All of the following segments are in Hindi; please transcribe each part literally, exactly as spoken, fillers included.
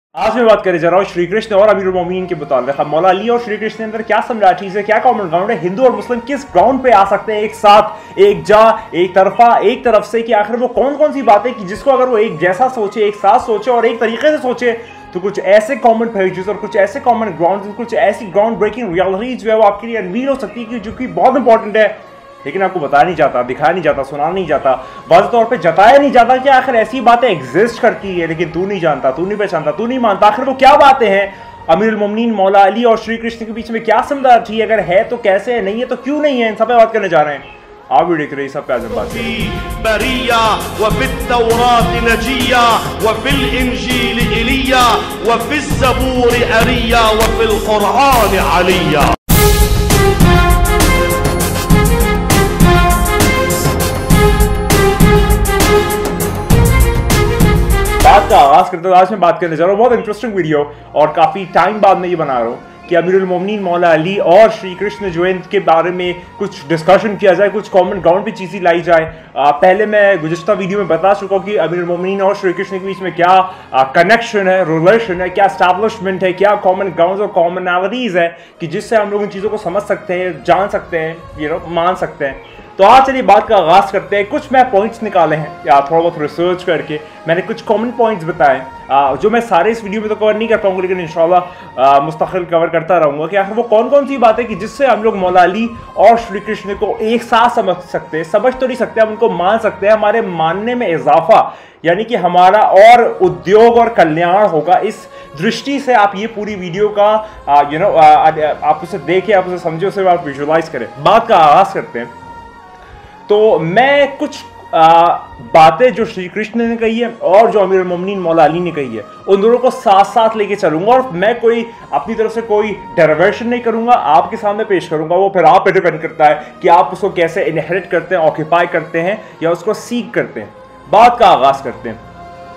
आज मैं बात करने जा रहा हूँ श्री कृष्ण और अमीरुल मोमिनीन के मुताल्लिक़। मौला अली और श्री कृष्ण के अंदर क्या सिमिलरिटीज है, क्या कॉमन ग्राउंड है, हिंदू और मुस्लिम किस ग्राउंड पे आ सकते हैं एक साथ, एक जा एक तरफा एक तरफ से, कि आखिर वो कौन कौन सी बातें कि जिसको अगर वो एक जैसा सोचे, एक साथ सोचे और एक तरीके से सोचे तो कुछ ऐसे कॉमन पेजेस और कुछ ऐसे कॉमन ग्राउंड, कुछ ऐसी ग्राउंड ब्रेकिंग रियलिटीज जो है वो आपके लिए अनवील हो सकती है, जो कि बहुत इंपॉर्टेंट है, लेकिन आपको बताया नहीं जाता, दिखाया नहीं जाता, सुना नहीं जाता, वाज़ेह तौर पे जताया नहीं जाता कि आखिर ऐसी बातें एग्जिस्ट करती है, लेकिन तू नहीं जानता, तू नहीं पहचानता, तू नहीं मानता। आखिर वो क्या बातें हैं? अमीरुल मोमिनीन मौला अली और श्री कृष्ण के बीच में क्या सिमिलरिटी है? अगर है तो कैसे है, नहीं है तो क्यों नहीं है? इन सब पे बात करने जा रहे हैं। आप वीडियो देख रहे हैं, सब पे आजम बात बरिया व फित्तौरात नजिया व फिल इंजील इलिया व फिज़्ज़बूर अरिया व फिल कुरआन अलिया। बात का आगाज करते हुए आज मैं बात करने जा रहा हूँ बहुत इंटरेस्टिंग वीडियो, और काफी टाइम बाद मैं ये बना रहा हूँ कि अमीरुल मोमिनीन मौला अली और श्री कृष्ण जो है इनके बारे में कुछ डिस्कशन किया जाए, कुछ कॉमन ग्राउंड पे चीज़ें लाई जाए। आ, पहले मैं गुज़िश्ता वीडियो में बता चुका हूँ कि अमीरुल मोमिनीन और श्री कृष्ण के बीच में क्या कनेक्शन है, रिलेशन है, क्या एस्टैब्लिशमेंट है, क्या कॉमन ग्राउंड और कॉमनैलिटीज़ है कि जिससे हम लोग इन चीज़ों को समझ सकते हैं, जान सकते हैं, यू नो मान सकते हैं। तो आज चलिए बात का आगाज करते हैं। कुछ मैं पॉइंट्स निकाले हैं या थोड़ा बहुत रिसर्च करके मैंने कुछ कॉमन पॉइंट्स बताए, जो मैं सारे इस वीडियो में तो कवर नहीं कर पाऊंगा, लेकिन इंशाल्लाह मुस्तकिल कवर करता रहूंगा कि आखिर वो कौन कौन सी बातें कि जिससे हम लोग मौला अली और श्री कृष्ण को एक साथ समझ सकते हैं, समझ तो नहीं सकते, हम उनको मान सकते हैं, हमारे मानने में इजाफा यानी कि हमारा और उद्योग और कल्याण होगा। इस दृष्टि से आप ये पूरी वीडियो का यू नो आप उसे देखें, आप उसे समझे, उसे आप विजुअलाइज करें। बात का आगाज करते हैं। तो मैं कुछ बातें जो श्री कृष्ण ने कही है और जो अमीरुल मोमिनीन मौला अली ने कही है, उन दोनों को साथ साथ लेके चलूंगा, और मैं कोई अपनी तरफ से कोई डेरिवेशन नहीं करूंगा, आपके सामने पेश करूंगा। वो फिर आप पे डिपेंड करता है कि आप उसको कैसे इनहेरिट करते हैं, ऑक्यूपाई करते हैं या उसको सीख करते हैं। बात का आगाज करते हैं।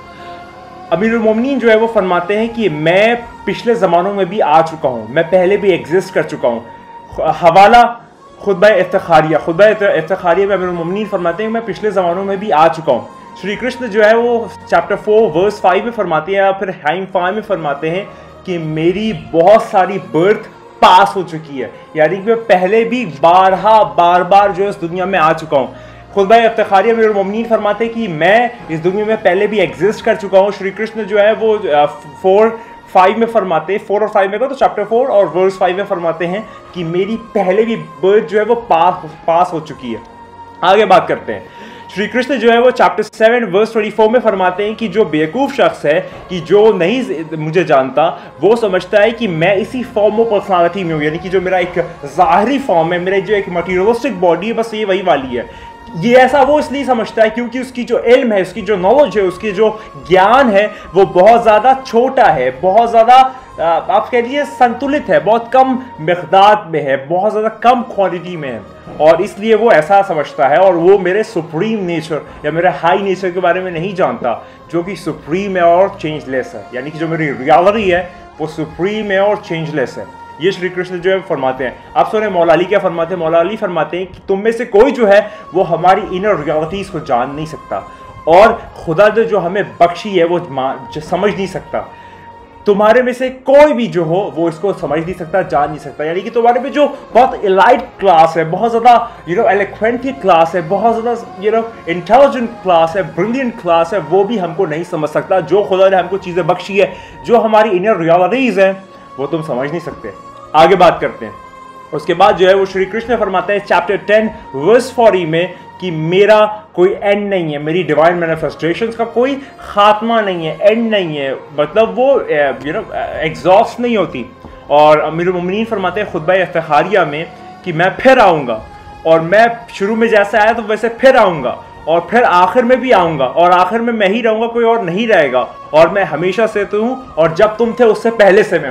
अमीरुल मोमिनीन जो है वो फरमाते हैं कि मैं पिछले ज़मानों में भी आ चुका हूँ, मैं पहले भी एग्जिस्ट कर चुका हूँ। हवाला खुतबा इफ्तिखारिया, खुतबा इफ्तिखारिया में अमीरुल मोमिनीन फरमाते हैं मैं पिछले ज़मानों में भी आ चुका हूँ। श्री कृष्ण जो है वो चैप्टर फोर वर्स फाइव में फरमाते हैं, या फिर हाइम फाइव में फरमाते हैं कि मेरी बहुत सारी बर्थ पास हो चुकी है, यानी कि मैं पहले भी बारहा बार बार जो है इस दुनिया में आ चुका हूँ। खुतबा इफ्तिखारिया में अमीरुल मोमिनीन फरमाते हैं कि मैं इस दुनिया में पहले भी एग्जिस्ट कर चुका हूँ। श्री कृष्ण जो है वो फोर फाइव में फरमाते हैं, फोर और फाइव में को तो चैप्टर फोर और वर्स फाइव में फरमाते हैं कि मेरी पहले भी बर्थ जो है वो पास पास हो चुकी है। आगे बात करते हैं। श्री कृष्ण जो है वो chapter seven verse twenty four में फरमाते हैं कि जो बेवकूफ़ शख्स है, कि जो नहीं मुझे जानता, वो समझता है कि मैं इसी फॉर्म ऑफ पर्सनालिटी में हूँ, यानी कि जो मेरा एक ज़ाहरी फॉर्म है, मेरा जो एक मटीरियलिस्टिक बॉडी है, बस ये वही वाली है। ये ऐसा वो इसलिए समझता है क्योंकि उसकी जो इल्म है, उसकी जो नॉलेज है, उसकी जो ज्ञान है वो बहुत ज़्यादा छोटा है, बहुत ज़्यादा आप कह लीजिए संतुलित है, बहुत कम मिक़दार में है, बहुत ज़्यादा कम क्वांटिटी में है, और इसलिए वो ऐसा समझता है। और वो मेरे सुप्रीम नेचर या मेरे हाई नेचर के बारे में नहीं जानता, जो कि सुप्रीम है और चेंजलेस है, यानी कि जो मेरी रियलिटी है वो सुप्रीम है और चेंजलेस है। ये श्री कृष्ण जो है फरमाते हैं। आप सुने मौला अली क्या फरमाते हैं? मौला अली फरमाते हैं कि तुम में से कोई जो है वो हमारी इनर रियलिटीज को जान नहीं सकता, और खुदा ने जो हमें बख्शी है वो जो समझ नहीं सकता। तुम्हारे में से कोई भी जो हो वो इसको समझ नहीं सकता, जान नहीं सकता, यानी कि तुम्हारे में जो बहुत इलाइट क्लास है, बहुत ज़्यादा यू नो एलोक्वेंट क्लास है, बहुत ज़्यादा यू नो इंटेलिजेंट क्लास है, ब्रिलियंट क्लास है, वो भी हमको नहीं समझ सकता। जो खुदा ने हमको चीज़ें बख्शी है, जो हमारी इनर रियलिटीज है, वो तुम समझ नहीं सकते। आगे बात करते हैं। उसके बाद जो है वो श्री कृष्ण फरमाते हैं चैप्टर टेन वर्स फोर्टी में कि मेरा कोई एंड नहीं है, मेरी डिवाइन मैनिफेस्टेशंस का कोई खात्मा नहीं है, एंड नहीं है, मतलब वो यू नो एग्जॉस्ट नहीं होती। और अमीरुल मोमिनीन फरमाते हैं खुतबा इफ्तिखारिया में कि मैं फिर आऊँगा, और मैं शुरू में जैसे आया तो वैसे फिर आऊँगा, और फिर आखिर में भी आऊँगा, और आखिर में मैं ही रहूँगा, कोई और नहीं रहेगा, और मैं हमेशा से तो हूँ, और जब तुम थे उससे पहले से मैं हूँ।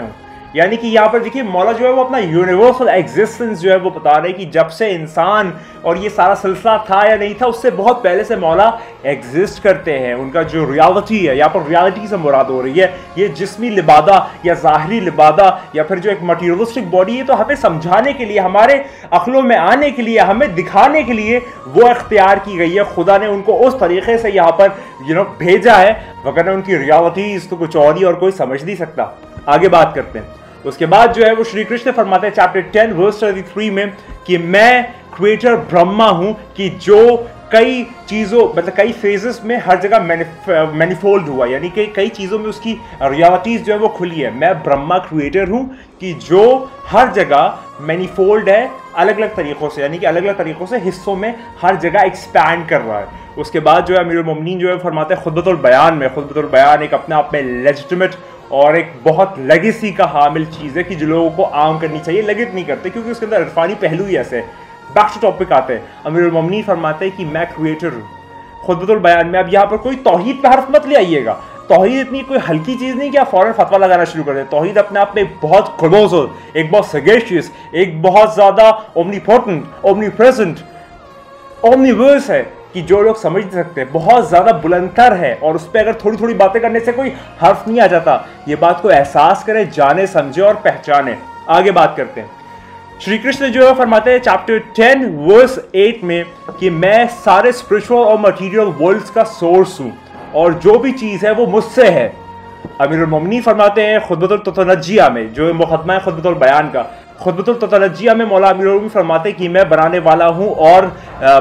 यानी कि यहाँ पर देखिए मौला जो है वो अपना यूनिवर्सल एग्जिस्टेंस जो है वो बता रहे हैं कि जब से इंसान और ये सारा सिलसिला था या नहीं था, उससे बहुत पहले से मौला एग्जिस्ट करते हैं। उनका जो रियलिटी है, यहाँ पर रियलिटी से मुराद हो रही है ये जिस्मी लिबादा या ज़ाहरी लिबादा या फिर जो एक मटीरियलिस्टिक बॉडी है, तो हमें समझाने के लिए, हमारे अक्लों में आने के लिए, हमें दिखाने के लिए वो इख्तियार की गई है। खुदा ने उनको उस तरीके से यहाँ पर यू नो भेजा है, वगरना उनकी रियलिटीज तो कुछ और ही और कोई समझ नहीं सकता। आगे बात करते हैं। उसके बाद जो है वो श्री कृष्ण फरमाते हैं chapter ten verse thirty three में कि मैं क्रिएटर ब्रह्मा हूं, कि जो कई चीज़ों मतलब कई फेजेस में हर जगह मैनिफोल्ड हुआ, यानी कि कई चीज़ों में उसकी रियलिटीज जो है वो खुली है। मैं ब्रह्मा क्रिएटर हूं कि जो हर जगह मैनिफोल्ड है अलग अलग तरीक़ों से, यानी कि अलग अलग तरीक़ों से हिस्सों में हर जगह एक्सपैंड कर रहा है। उसके बाद जो है अमीरुल मोमिनीन जो है फरमाते हैं खुतबतुल बयान में, खुतबतुल बयान एक अपने आप में लेजिटिमेट और एक बहुत लेगेसी का हामिल चीज़ है कि जो लोगों को आम करनी चाहिए, लेकिन नहीं करते क्योंकि उसके अंदर इरफानी पहलू ही ऐसे। बैक टू टॉपिक आते हैं। अमीरुल मोमिनीन फरमाते हैं कि मैं क्रिएटर हूँ खुतबतुल बयान में। अब यहाँ पर कोई तौहीद पे हर्फ मत ले आइएगा, तौहीद इतनी कोई हल्की चीज़ नहीं कि आप फौरन फतवा लगाना शुरू कर दें। तौहीद अपने आप में एक बहुत क्लोजल, एक बहुत सगेशियस, एक बहुत ज़्यादा ओमनीपोटेंट, ओमनीप्रेजेंट, ओमनीवर्स है कि जो लोग समझ नहीं सकते, बहुत ज़्यादा बुलंदतर है और उस पर अगर थोड़ी थोड़ी बातें करने से कोई हर्फ नहीं आ जाता। ये बात को एहसास करें, जाने समझे और पहचाने। आगे बात करते हैं। श्री कृष्ण जो है फरमाते हैं चैप्टर टेन वर्स एट में कि मैं सारे स्पिरिचुअल और मटेरियल वर्ल्ड्स का सोर्स हूँ और जो भी चीज़ है वो मुझसे है। अमीरुल मोमिनीन फरमाते हैं खुतबतुल ततनज्जिया में, जो मुकदमा है खुतबतुल बयान का, खुतबतुल ततनज्जिया में मौला अमीरुल मोमिनीन फरमाते हैं कि मैं बनाने वाला हूँ और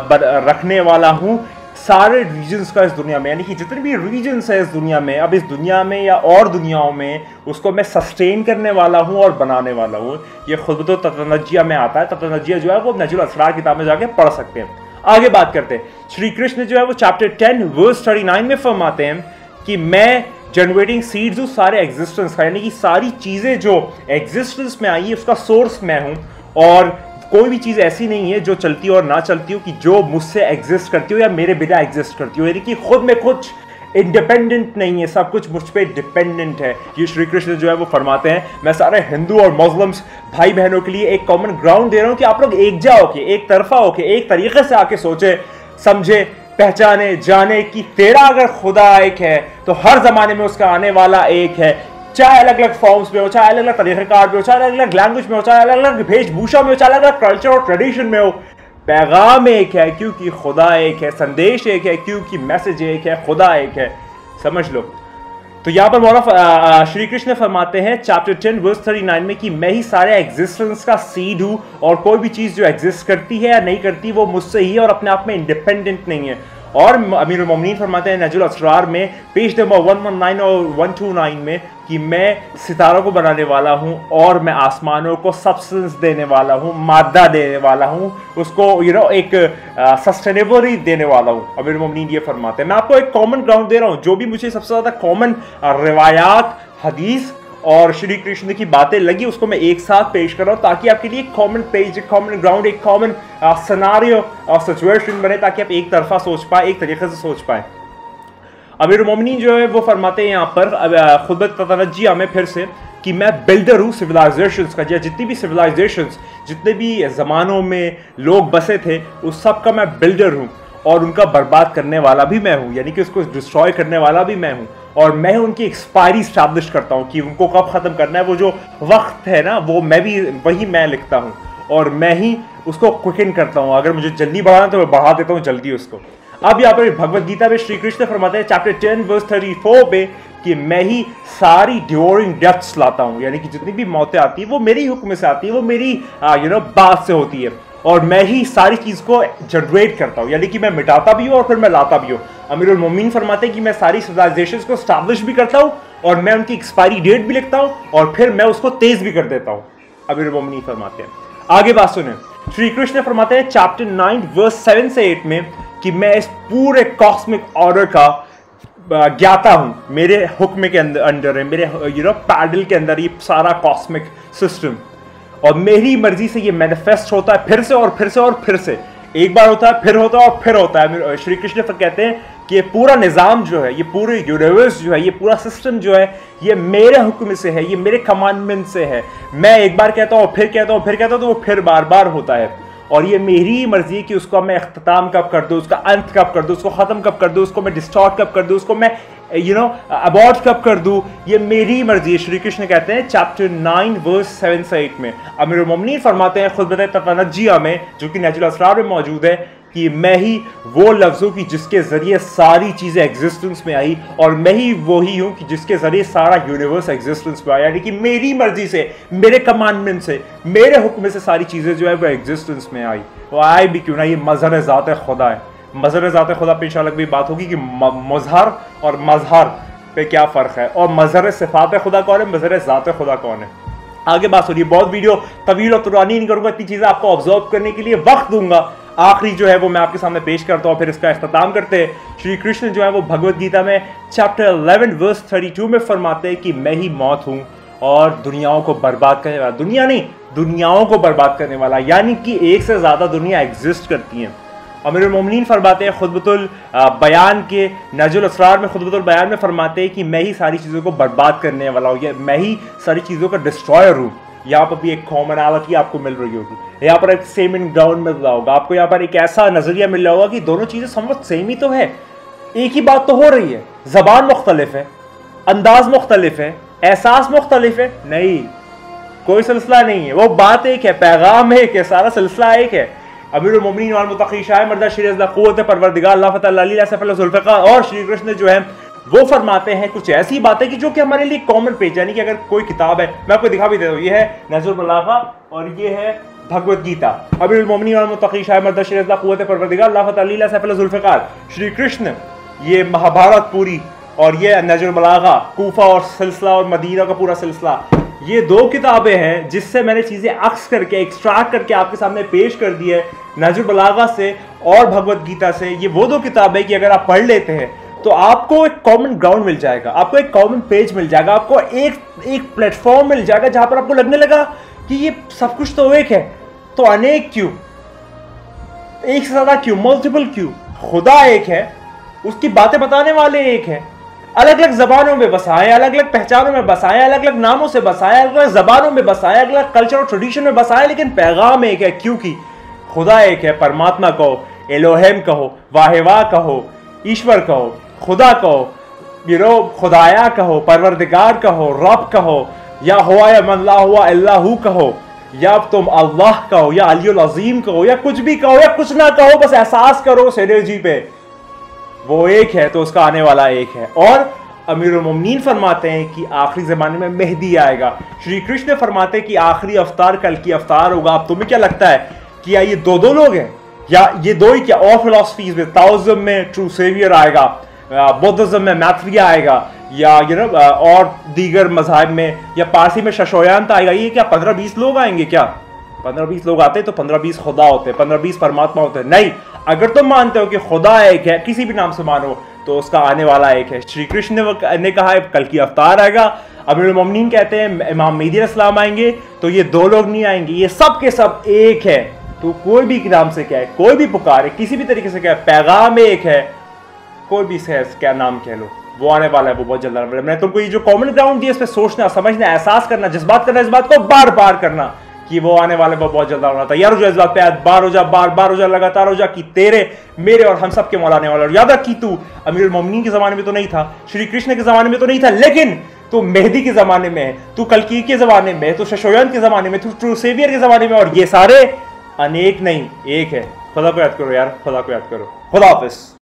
रखने वाला हूँ सारे रीजन्स का इस दुनिया में, यानी कि जितने भी रीजन्स है इस दुनिया में, अब इस दुनिया में या और दुनियाओं में, उसको मैं सस्टेन करने वाला हूँ और बनाने वाला हूँ। ये खुतबतुल ततनज्जिया में आता है। ततनज्जिया जो है वो नजुल असरार किताब में जाके पढ़ सकते हैं। आगे बात करते हैं। श्री कृष्ण जो है वो chapter ten verse thirty nine में फरमाते हैं कि मैं जनरेटिंग सीड्स हूँ सारे एग्जिस्टेंस का, यानी कि सारी चीज़ें जो एग्जिस्टेंस में आई है उसका सोर्स मैं हूँ और कोई भी चीज़ ऐसी नहीं है जो चलती हो और ना चलती हो कि जो मुझसे एग्जिस्ट करती हो या मेरे बिना एग्जिस्ट करती हो, यानी कि खुद में कुछ इंडिपेंडेंट नहीं है, सब कुछ मुझ पर डिपेंडेंट है। ये श्री कृष्ण जो है वो फरमाते हैं। मैं सारे हिंदू और मुस्लिम्स भाई बहनों के लिए एक कॉमन ग्राउंड दे रहा हूँ कि आप लोग एकजा होके, एक तरफा होके, एक तरीके से आके सोचे, समझे, पहचाने, जाने कि तेरा अगर खुदा एक है तो हर जमाने में उसका आने वाला एक है, चाहे अलग अलग फॉर्म्स में हो, चाहे अलग अलग तरीक़ेकार में हो, चाहे अलग अलग लैंग्वेज में हो, चाहे अलग अलग वेशभूषा में हो, चाहे अलग अलग कल्चर और ट्रेडिशन में हो। पैगाम एक है क्योंकि खुदा एक है, संदेश एक है क्योंकि मैसेज एक है, खुदा एक है। समझ लो। तो यहाँ पर मौला श्री कृष्ण फरमाते हैं chapter ten verse thirty nine में कि मैं ही सारे एग्जिस्टेंस का सीड हूँ और कोई भी चीज़ जो एग्जिस्ट करती है या नहीं करती वो मुझसे ही और अपने आप में इंडिपेंडेंट नहीं है। और अमीरुल मोमिनीन फरमाते हैं नजुल असरार में page number one one nine और वन टू नाइन में कि मैं सितारों को बनाने वाला हूँ और मैं आसमानों को सब्सटेंस देने वाला हूँ, मादा देने वाला हूँ, उसको यू नो एक सस्टेनेबल देने वाला हूँ। अमीरुल मोमिनीन ये फरमाते हैं। मैं आपको एक कॉमन ग्राउंड दे रहा हूँ, जो भी मुझे सबसे ज़्यादा कॉमन रिवायात, हदीस और श्री कृष्ण की बातें लगी उसको मैं एक साथ पेश कर रहा हूँ ताकि आपके लिए एक कॉमन पेज, एक कॉमन ग्राउंड, एक कॉमन सिनेरियो और सिचुएशन बने ताकि आप एक तरफा सोच पाए, एक तरीके से सोच पाए। अमीरुल मोमिनीन जो है वो फरमाते हैं यहाँ पर खुतबत ततनज्जिया में फिर से कि मैं बिल्डर हूँ सिविलाइजेशंस का, या जितनी भी सिविलाइजेशंस, जितने भी ज़मानों में लोग बसे थे उस सब का मैं बिल्डर हूँ और उनका बर्बाद करने वाला भी मैं हूँ, यानी कि उसको डिस्ट्रॉय करने वाला भी मैं हूँ। और मैं उनकी एक्सपायरी स्टैब्लिश करता हूँ कि उनको कब ख़त्म करना है, वो जो वक्त है ना वो मैं भी वही मैं लिखता हूँ और मैं ही उसको क्विकन करता हूँ। अगर मुझे जल्दी बढ़ाना तो मैं बढ़ा देता हूँ जल्दी उसको। अब यहाँ पर भगवद गीता में श्री कृष्ण फरमाते हैं chapter ten verse thirty four पे कि मैं ही सारी ड्यूरिंग डेथ्स लाता हूँ, यानी कि जितनी भी मौतें आती है वो मेरी हुक्म से आती है, वो मेरी यू नो बात से होती है और मैं ही सारी चीज़ को जनरेट करता हूँ, यानी कि मैं मिटाता भी हूँ और फिर मैं लाता भी हूँ। अमीरुल मोमिनीन फरमाते हैं कि मैं सारी सिविलाइजेशंस को स्टैब्लिश भी करता हूँ और मैं उनकी एक्सपायरी डेट भी लिखता हूँ और फिर मैं उसको तेज भी कर देता हूँ। अमीरुल मोमिनीन फरमाते हैं। आगे बात सुने। श्री कृष्ण फरमाते हैं चैप्टर नाइन वर्स सेवन से एट में कि मैं इस पूरे कॉस्मिक ऑर्डर का ज्ञाता हूँ, मेरे हुक्म के अंदर अंडर है, मेरे यू नो पैडल के अंदर ये सारा कॉस्मिक सिस्टम, और मेरी मर्जी से ये मैनिफेस्ट होता है फिर से और फिर से और फिर से। एक बार होता है, फिर होता है और फिर होता है। श्री कृष्ण फिर कहते हैं कि ये पूरा निज़ाम जो है, ये पूरे यूनिवर्स जो है, ये पूरा सिस्टम जो है, ये मेरे हुक्म से है, ये मेरे कमांडमेंट से है। मैं एक बार कहता हूँ, फिर कहता हूँ, फिर कहता हूँ, तो वो फिर बार बार होता है। और ये मेरी मर्जी कि उसको मैं इख्तिताम कब कर दूँ, उसका अंत कब कर दूँ, उसको ख़त्म कब कर दूँ, उसको मैं डिस्टॉर्ट कब कर दूँ, उसको मैं यू नो अबॉर्ट कब कर दूँ, ये मेरी मर्जी है। श्री कृष्ण कहते हैं चैप्टर नाइन वर्स सेवन से एट में, अमीरुल मोमिनीन फरमाते हैं खुतबत तफनज्जिया में, जो कि नहजुल असरार में मौजूद है, कि मैं ही वो लफ्ज़ों की जिसके ज़रिए सारी चीज़ें एग्जिस्टेंस में आई, और मैं ही वही हूँ कि जिसके ज़रिए सारा यूनिवर्स एग्जिस्टेंस में आया। यानी कि मेरी मर्जी से, मेरे कमांडमेंट से, मेरे हुक्म से सारी चीज़ें जो है वो एग्जिस्टेंस में आई। वो आए भी क्यों ना, ये मज़हर ज़ात खुदा है। मज़हर ज़ात खुदा पे इंशाअल्लाह भी बात होगी कि मज़हर और मज़हर पे क्या फ़र्क है, और मज़हर सिफ़ात खुदा कौन है, मज़हर ज़ात खुदा कौन है। आगे बात हो रही है। बहुत वीडियो तवील और तुरानी नहीं करूँगा, इतनी चीज़ें आपको ऑब्जर्व करने के लिए वक्त दूंगा। आखिरी जो है वो मैं आपके सामने पेश करता हूँ, फिर इसका इख्तिताम करते हैं। श्री कृष्ण जो है वो भगवत गीता में chapter eleven verse thirty two में फरमाते हैं कि मैं ही मौत हूँ और दुनियाओं को बर्बाद करने वाला, दुनिया नहीं दुनियाओं को बर्बाद करने वाला, यानी कि एक से ज़्यादा दुनिया एग्जिस्ट करती हैं। अमीरुल मोमिनीन फरमाते हैं खुतबतुल बयान के नहजुल असरार में, खुतबतुल बयान में फरमाते हैं कि मैं ही सारी चीज़ों को बर्बाद करने वाला हूँ, या मैं ही सारी चीज़ों का डिस्ट्रॉयर हूँ। यहाँ पर भी एक कॉमनैलिटी आपको मिल रही होगी, यहाँ पर एक सेम इन ग्राउंड मिल रहा होगा आपको, यहाँ पर एक ऐसा नज़रिया मिल रहा होगा कि दोनों चीज़ें समझ सेम ही तो है, एक ही बात तो हो रही है। ज़बान मुख्तलिफ है, अंदाज मुख्तलिफ है, एहसास मुख्तलिफ है, नहीं कोई सिलसिला नहीं है, वो बात एक है, पैगाम एक है, सारा सिलसिला एक है। अमीरुल मोमिनीन वल मुत्तकी शाह मर्दा शरीअत क़ुव्वत परवरदिगार अल्लाह फ़तह अली सफ़ल ज़ुल्फ़िकार और श्री कृष्ण जो है वो फरमाते हैं कुछ ऐसी बातें कि जो कि हमारे लिए कॉमन पेज, यानी कि अगर कोई किताब है, मैं आपको दिखा भी देता हूँ, ये है नहजुल बलागा और ये है भगवत गीता। अमीरुल मोमिनीन वल मुत्तकी शाह मर्दा शरीअत क़ुव्वत परवरदिगार अल्लाह फ़तह अली सफ़ल ज़ुल्फ़िकार श्री कृष्ण, ये महाभारत पूरी, और ये नहजुल बलागा कूफा और सिलसिला और मदीना का पूरा सिलसिला। ये दो किताबें हैं जिससे मैंने चीज़ें अक्स करके एक्सट्रैक्ट करके आपके सामने पेश कर दी है, नहजुल बलागा से और भगवत गीता से। ये वो दो किताबें कि अगर आप पढ़ लेते हैं तो आपको एक कॉमन ग्राउंड मिल जाएगा, आपको एक कॉमन पेज मिल जाएगा, आपको एक एक प्लेटफॉर्म मिल जाएगा जहां पर आपको लगने लगा कि ये सब कुछ तो एक है, तो अनेक क्यों, एक से ज्यादा क्यों, मल्टीपल क्यों, खुदा एक है, उसकी बातें बताने वाले एक है, अलग अलग जबानों में बसाए, अलग अलग पहचानों में बसाए, अलग अलग नामों से बसाए, अलग अलग जबानों में बसाए, अलग अलग कल्चर और ट्रेडिशन में बसाए, लेकिन पैगाम एक है, क्योंकि खुदा एक है। परमात्मा कहो, एलोहेम कहो, वाहिवा कहो, ईश्वर कहो, खुदा कहो, यू नो खुदाया कहो, परवरदिगार कहो, रब कहो, या हुआ या मन ला हुआ अल्लाहू कहो, या तुम अल्लाह कहो, या अलीउल अज़ीम कहो, या कुछ भी कहो या कुछ ना कहो, बस एहसास करो सिनर्जी पे वो एक है, तो उसका आने वाला एक है। और अमीरुल मोमिनीन फरमाते हैं कि आखिरी ज़माने में मेहदी आएगा। श्री कृष्ण फरमाते हैं कि आखिरी अवतार कल की अवतार होगा। अब तुम्हें क्या लगता है कि या ये दो दो लोग हैं, या ये दो ही क्या, और फिलॉसफीज में ताओइज्म में ट्रू सेवियर आएगा, बौद्धिज्म में मैथ्रिया आएगा, या यू नो और दीगर मज़ाहिब में, या पारसी में शशोयांत आएगा। ये क्या पंद्रह बीस लोग आएंगे क्या? पंद्रह बीस लोग आते तो पंद्रह बीस खुदा होते, पंद्रह बीस परमात्मा होते। नहीं, अगर तुम मानते हो कि खुदा एक है, किसी भी नाम से मानो, तो उसका आने वाला एक है। श्री कृष्ण ने, ने कहा है कल की अवतार आएगा। अमीरुल मोमिनीन कहते हैं इमाम मेहदी अलैहिस्सलाम आएंगे, तो ये दो लोग नहीं आएंगे, ये सब के सब एक है। तो कोई भी नाम से क्या है, कोई भी पुकारे, किसी भी तरीके से क्या है, पैगाम एक है, कोई भी से क्या नाम कह लो, वो आने वाला है, वो बहुत जल्द आने वाला है। मैंने तुमको ये जो कॉमन ग्राउंड दिया, इस पर सोचना, समझना, एहसास करना, जज्बात करना, इस बात को बार बार करना कि वो आने वाले, वो बहुत जल्द आने वाला। तैयार हो जा इस बात पे, बार हो जा, बार बार हो जा, लगातार हो जा कि तेरे, मेरे और हम सब के मौला आने वाला। और याद रख कि तू अमीरुल मोमिनीन के जमाने में तो नहीं था, श्री कृष्ण के जमाने में तो नहीं था, लेकिन तू मेहदी के जमाने में है, तू कलकी के जमाने में, तू शशोयन के जमाने में, तू ट्रू सेवियर के जमाने में, और ये सारे अनेक नहीं एक है। खुदा को याद करो यार, खुदा को याद करो। खुदा हाफिज़।